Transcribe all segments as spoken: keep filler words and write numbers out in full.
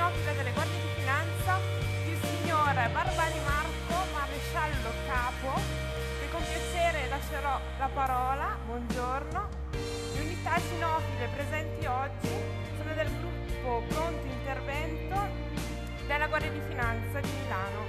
cinofila delle Guardie di Finanza, il signor Barbani Marco, maresciallo capo, che con piacere lascerò la parola. Buongiorno. Le unità cinofile presenti oggi sono del gruppo Pronto Intervento della Guardia di Finanza di Milano.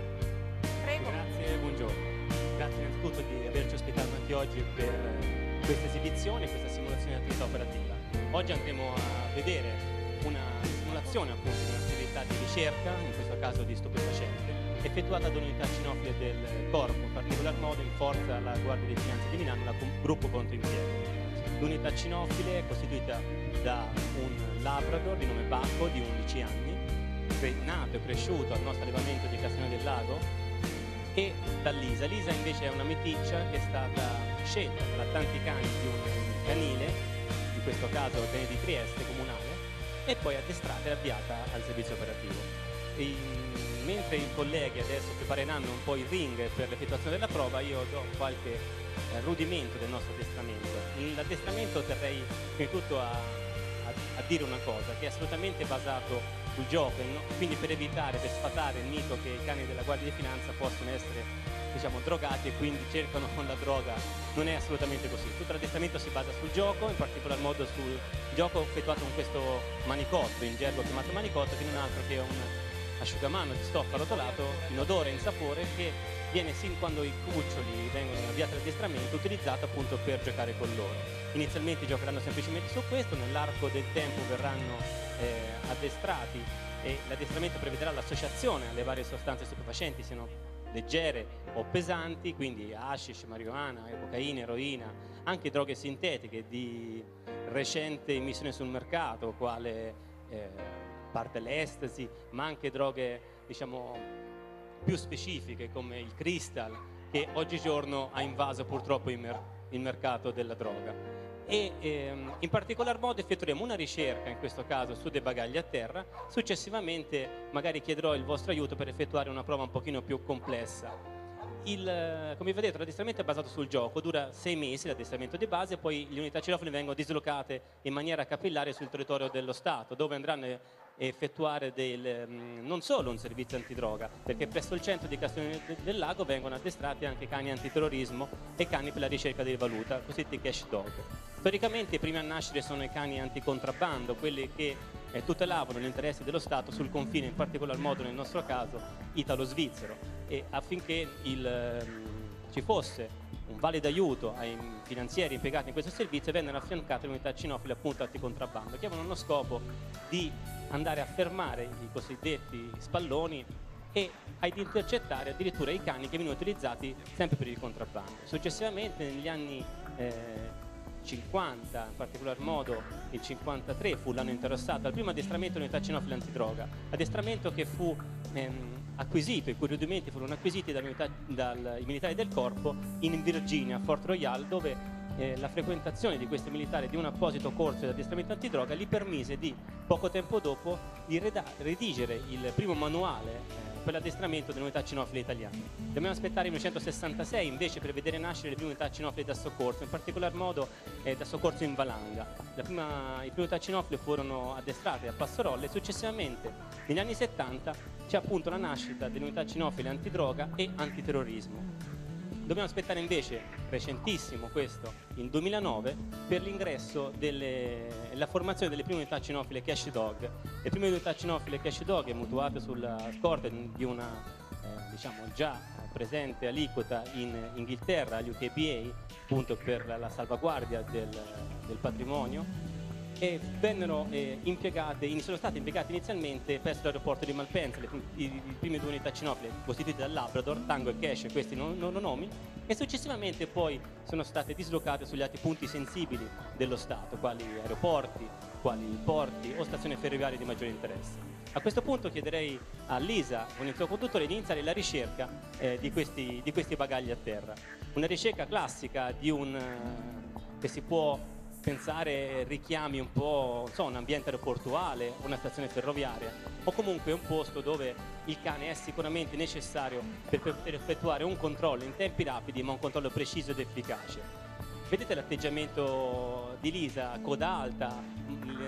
Prego. Grazie, buongiorno. Grazie innanzitutto di averci ospitato anche oggi per questa esibizione, questa simulazione di attività operativa. Oggi andremo a vedere una simulazione appunto di un'attività di ricerca, in questo caso di stupefacente, effettuata da unità cinofile del Corpo, in particolar modo in forza alla Guardia di Finanza di Milano, la gruppo Pronto Impiego. L'unità cinofile è costituita da un Labrador di nome Bacco di undici anni, nato e cresciuto al nostro allevamento di Castione del Lago, e da Lisa. Lisa invece è una meticcia che è stata scelta tra tanti cani di un canile, in questo caso il canile di Trieste comunale, e poi addestrata e avviata al servizio operativo. E, mentre i colleghi adesso prepareranno un po' il ring per l'effettuazione della prova, io do qualche eh, rudimento del nostro addestramento. L'addestramento terrei prima di tutto a, a, a dire una cosa, che è assolutamente basato sul gioco, no? Quindi per evitare, per sfatare il mito che i cani della Guardia di Finanza possono essere, diciamo, drogati e quindi cercano con la droga, non è assolutamente così. Tutto l'addestramento si basa sul gioco, in particolar modo sul gioco effettuato con questo manicotto, in gergo chiamato manicotto, che non è altro che un asciugamano di stoffa rotolato in odore e in sapore, che viene sin quando i cuccioli vengono avviati all'addestramento utilizzato appunto per giocare con loro. Inizialmente giocheranno semplicemente su questo, nell'arco del tempo verranno eh, addestrati e l'addestramento prevederà l'associazione alle varie sostanze stupefacenti, siano leggere o pesanti, quindi hashish, marijuana, cocaina, eroina, anche droghe sintetiche di recente immissione sul mercato, quale eh, parte l'estasi, ma anche droghe, diciamo, più specifiche come il crystal, che oggigiorno ha invaso purtroppo il, mer- il mercato della droga. E ehm, in particolar modo effettueremo una ricerca, in questo caso su dei bagagli a terra. Successivamente magari chiederò il vostro aiuto per effettuare una prova un pochino più complessa. Il, come vedete, l'addestramento è basato sul gioco, dura sei mesi l'addestramento di base, poi le unità cinofile vengono dislocate in maniera capillare sul territorio dello Stato, dove andranno a effettuare del, non solo un servizio antidroga, perché presso il centro di Castione del Lago vengono addestrati anche cani antiterrorismo e cani per la ricerca di valuta, cosiddetti cash dog. Storicamente i primi a nascere sono i cani anticontrabando, quelli che eh, tutelavano gli interessi dello Stato sul confine, in particolar modo nel nostro caso italo-svizzero, e affinché il, ehm, ci fosse un valido aiuto ai finanzieri impiegati in questo servizio, vennero affiancate le unità cinofile appunto anticontrabando, che avevano lo scopo di andare a fermare i cosiddetti spalloni e ad intercettare addirittura i cani che venivano utilizzati sempre per il contrabbando. Successivamente negli anni eh, cinquanta, in particolar modo il cinquantatré fu l'anno interessato al primo addestramento dell'unità cinofile antidroga, addestramento che fu ehm, acquisito, i cui rudimenti furono acquisiti dai militari del corpo in Virginia, a Fort Royal, dove eh, la frequentazione di questi militari di un apposito corso di addestramento antidroga gli permise di, poco tempo dopo, di redigere il primo manuale eh, per l'addestramento delle unità cinofile italiane. Dobbiamo aspettare il millenovecentosessantasei invece per vedere nascere le prime unità cinofile da soccorso, in particolar modo eh, da soccorso in valanga. La prima, le prime unità cinofile furono addestrate a Passorolle e successivamente negli anni settanta c'è appunto la nascita delle unità cinofile antidroga e antiterrorismo. Dobbiamo aspettare invece, recentissimo questo, il duemilanove, per l'ingresso delle, la formazione delle prime unità cinofile cash dog. Le prime unità cinofile cash dog, mutuate sulla scorta di una eh, diciamo già presente aliquota in Inghilterra, l'U K B A, appunto per la, la salvaguardia del, del patrimonio, e vennero eh, impiegate, in, sono state impiegate inizialmente presso l'aeroporto di Malpensa, le, i, i prime due unità cinofile costituite dal Labrador, Tango e Cash, questi non, non nomi, e successivamente poi sono state dislocate sugli altri punti sensibili dello Stato, quali aeroporti, quali porti o stazioni ferroviarie di maggiore interesse. A questo punto chiederei a Lisa, con il suo conduttore, di iniziare la ricerca eh, di, questi, di questi bagagli a terra. Una ricerca classica di un, eh, che si può pensare richiami un po', non so, un ambiente aeroportuale, una stazione ferroviaria, o comunque un posto dove il cane è sicuramente necessario per poter effettuare un controllo in tempi rapidi, ma un controllo preciso ed efficace. Vedete l'atteggiamento di Lisa, coda alta, un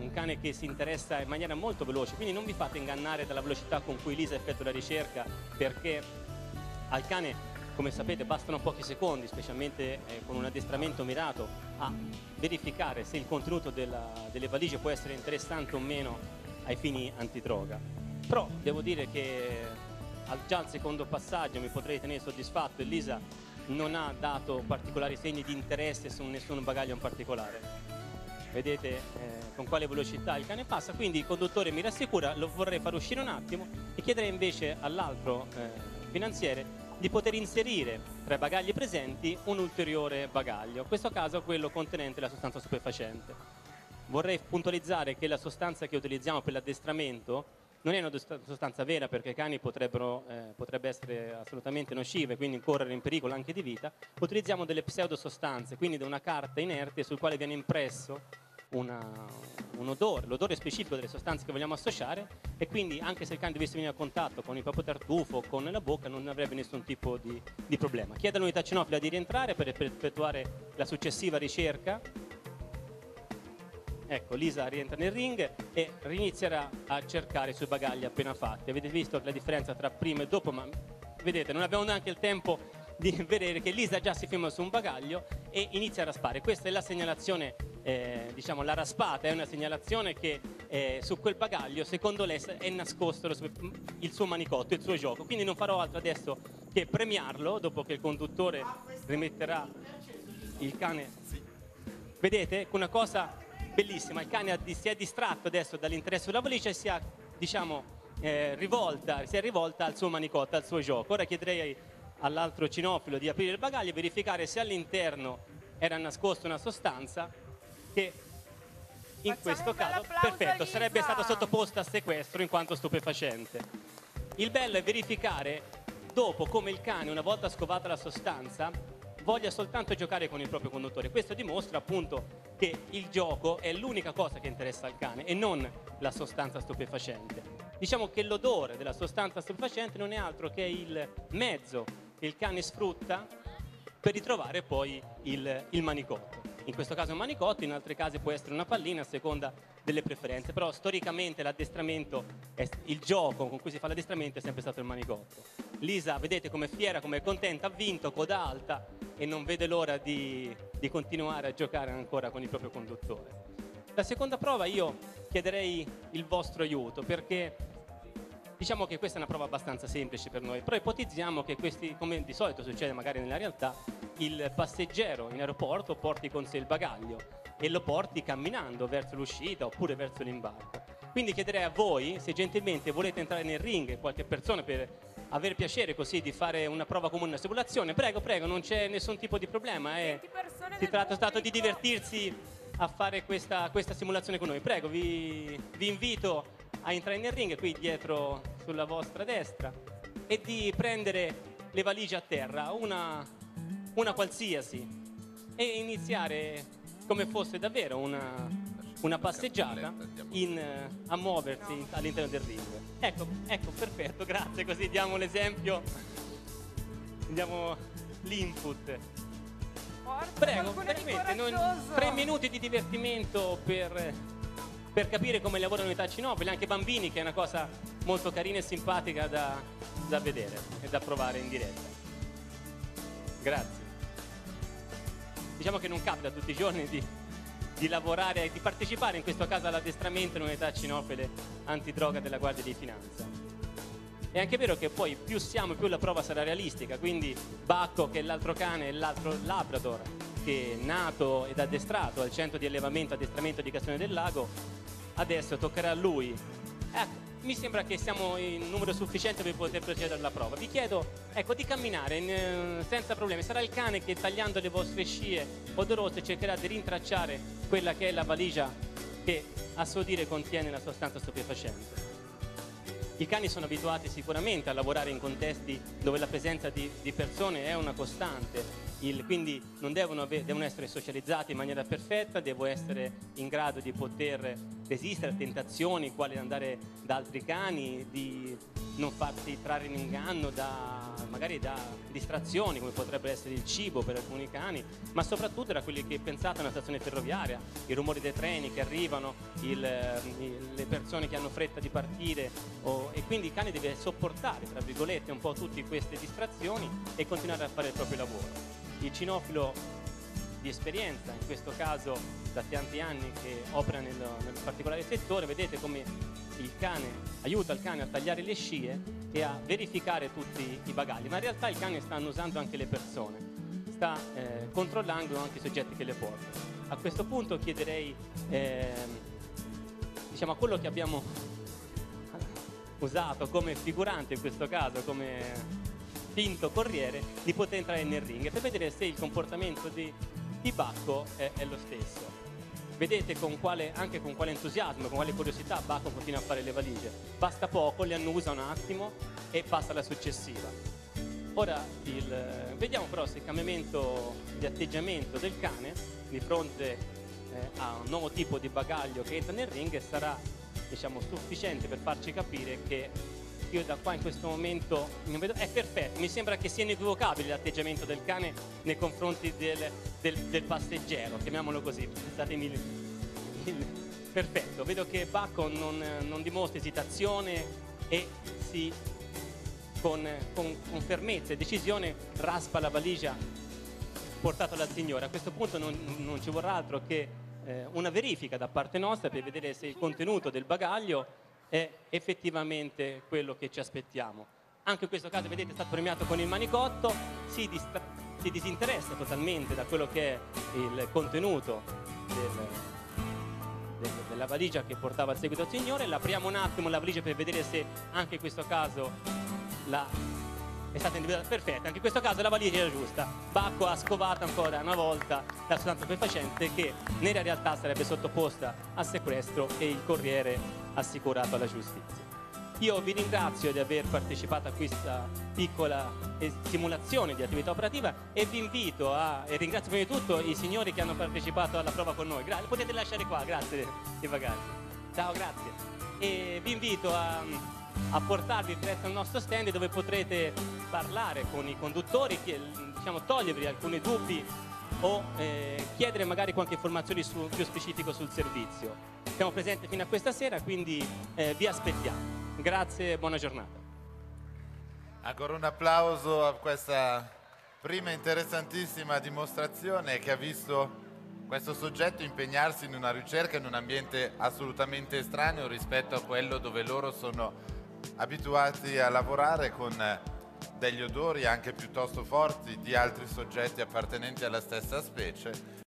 un cane che si interessa in maniera molto veloce, quindi non vi fate ingannare dalla velocità con cui Lisa effettua la ricerca, perché al cane, come sapete, bastano pochi secondi, specialmente eh, con un addestramento mirato, a verificare se il contenuto della, delle valigie può essere interessante o meno ai fini antidroga. Però devo dire che al, già al secondo passaggio mi potrei tenere soddisfatto, e Lisa non ha dato particolari segni di interesse su nessun bagaglio in particolare. Vedete eh, con quale velocità il cane passa, quindi il conduttore mi rassicura, lo vorrei far uscire un attimo e chiederei invece all'altro eh, finanziere di poter inserire tra i bagagli presenti un ulteriore bagaglio, in questo caso quello contenente la sostanza stupefacente. Vorrei puntualizzare che la sostanza che utilizziamo per l'addestramento non è una sostanza vera, perché i cani potrebbero, eh, potrebbe essere assolutamente nocive, quindi incorrere in pericolo anche di vita. Utilizziamo delle pseudosostanze, quindi da una carta inerte sul quale viene impresso una, un odore, l'odore specifico delle sostanze che vogliamo associare, e quindi anche se il cane dovesse venire a contatto con il proprio tartufo o con la bocca non avrebbe nessun tipo di, di problema. Chiedo all'unità cinofila di rientrare per, per effettuare la successiva ricerca. Ecco, Lisa rientra nel ring e inizierà a cercare i suoi bagagli appena fatti. Avete visto la differenza tra prima e dopo, ma vedete, non abbiamo neanche il tempo di vedere che Lisa già si ferma su un bagaglio e inizia a raspare. Questa è la segnalazione, eh, diciamo la raspata è una segnalazione che eh, su quel bagaglio, secondo lei, è nascosto lo, il suo manicotto, il suo gioco. Quindi non farò altro adesso che premiarlo dopo che il conduttore rimetterà il cane. Vedete, una cosa bellissima, il cane si è distratto adesso dall'interesse sulla valigia e si è, diciamo, eh, rivolta, si è rivolta al suo manicotto, al suo gioco. Ora chiederei all'altro cinofilo di aprire il bagaglio e verificare se all'interno era nascosta una sostanza che in Facciamo questo un bel caso, applauso a perfetto, Lisa. sarebbe stata sottoposta a sequestro in quanto stupefacente. Il bello è verificare dopo come il cane, una volta scovata la sostanza, voglia soltanto giocare con il proprio conduttore. Questo dimostra appunto che il gioco è l'unica cosa che interessa al cane e non la sostanza stupefacente. Diciamo che l'odore della sostanza stupefacente non è altro che il mezzo che il cane sfrutta per ritrovare poi il, il manicotto. In questo caso è un manicotto, in altri casi può essere una pallina a seconda delle preferenze, però storicamente l'addestramento, il gioco con cui si fa l'addestramento è sempre stato il manicotto. Lisa, vedete come è fiera, come è contenta, ha vinto, coda alta, e non vede l'ora di, di continuare a giocare ancora con il proprio conduttore. La seconda prova io chiederei il vostro aiuto, perché diciamo che questa è una prova abbastanza semplice per noi, però ipotizziamo che questi, come di solito succede magari nella realtà, il passeggero in aeroporto porti con sé il bagaglio e lo porti camminando verso l'uscita oppure verso l'imbarco. Quindi chiederei a voi, se gentilmente volete entrare nel ring, qualche persona per avere piacere così di fare una prova comune, una simulazione, prego, prego, non c'è nessun tipo di problema, eh. Si tratta stato di divertirsi a fare questa, questa simulazione con noi. Prego, vi, vi invito a entrare nel ring, qui dietro sulla vostra destra, e di prendere le valigie a terra, una, una qualsiasi, e iniziare come fosse davvero una, una passeggiata in, a muoversi all'interno del ring. Ecco, ecco, perfetto, grazie, così diamo l'esempio, diamo l'input. Forza, Prego, qualcuno di veramente, non- coraggioso. tre minuti di divertimento per, per capire come lavora l'unità cinofila, anche bambini, che è una cosa molto carina e simpatica da, da vedere e da provare in diretta. Grazie. Diciamo che non capita tutti i giorni di, di lavorare e di partecipare in questo caso all'addestramento in unità cinofile antidroga della Guardia di Finanza. È anche vero che poi più siamo, più la prova sarà realistica, quindi Bacco, che è l'altro cane, e l'altro Labrador, che è nato ed addestrato al centro di allevamento e addestramento di Castione del Lago, adesso toccherà a lui. Ecco, mi sembra che siamo in numero sufficiente per poter procedere alla prova. Vi chiedo, ecco, di camminare in, senza problemi. Sarà il cane che, tagliando le vostre scie odorose, cercherà di rintracciare quella che è la valigia che, a suo dire, contiene la sostanza stupefacente. I cani sono abituati sicuramente a lavorare in contesti dove la presenza di, di persone è una costante, Il, quindi non devono, devono essere socializzati in maniera perfetta, devono essere in grado di poter resistere a tentazioni quali andare da altri cani, di non farsi trarre in inganno da, magari da distrazioni come potrebbe essere il cibo per alcuni cani, ma soprattutto da quelli che pensate a una stazione ferroviaria, i rumori dei treni che arrivano, il, il, le persone che hanno fretta di partire, o, e quindi il cane deve sopportare, tra virgolette, un po' tutte queste distrazioni e continuare a fare il proprio lavoro. Il cinofilo di esperienza, in questo caso da tanti anni che opera nel, nel particolare settore, vedete come il cane aiuta il cane a tagliare le scie e a verificare tutti i bagagli, ma in realtà il cane sta annusando anche le persone, sta eh, controllando anche i soggetti che le portano. A questo punto chiederei eh, diciamo a quello che abbiamo usato come figurante in questo caso, come finto corriere, di poter entrare nel ring per vedere se il comportamento di, di Bacco è, è lo stesso. Vedete con quale, anche con quale entusiasmo, con quale curiosità Bacco continua a fare le valigie. Basta poco, le annusa un attimo e passa alla successiva. Ora il, vediamo però se il cambiamento di atteggiamento del cane di fronte eh, a un nuovo tipo di bagaglio che entra nel ring sarà, diciamo, sufficiente per farci capire che io da qua in questo momento non vedo, è perfetto, mi sembra che sia inequivocabile l'atteggiamento del cane nei confronti del, del, del passeggero, chiamiamolo così, pensatemi il, il, perfetto, vedo che Bacco non, non dimostra esitazione e si con, con, con fermezza e decisione raspa la valigia portata dal signore. A questo punto non, non ci vorrà altro che eh, una verifica da parte nostra per vedere se il contenuto del bagaglio è effettivamente quello che ci aspettiamo. Anche in questo caso, vedete, è stato premiato con il manicotto, si, distra- si disinteressa totalmente da quello che è il contenuto del, del, della valigia che portava al seguito il signore. L'apriamo un attimo la valigia per vedere se anche in questo caso la, è stata individuata perfetta. Anche in questo caso la valigia era giusta. Bacco ha scovato ancora una volta la sostanza stupefacente che nella realtà sarebbe sottoposta a sequestro e il corriere assicurato alla giustizia. Io vi ringrazio di aver partecipato a questa piccola simulazione di attività operativa e vi invito a, e ringrazio prima di tutto i signori che hanno partecipato alla prova con noi. Gra- potete lasciare qua, grazie dei bagagli. Ciao, grazie. E vi invito a, a portarvi presso al nostro stand dove potrete parlare con i conduttori, che, diciamo, togliervi alcuni dubbi o eh, chiedere magari qualche informazione su, più specifico sul servizio. Siamo presenti fino a questa sera, quindi eh, vi aspettiamo. Grazie e buona giornata. Ancora un applauso a questa prima interessantissima dimostrazione che ha visto questo soggetto impegnarsi in una ricerca in un ambiente assolutamente estraneo rispetto a quello dove loro sono abituati a lavorare, con degli odori anche piuttosto forti di altri soggetti appartenenti alla stessa specie.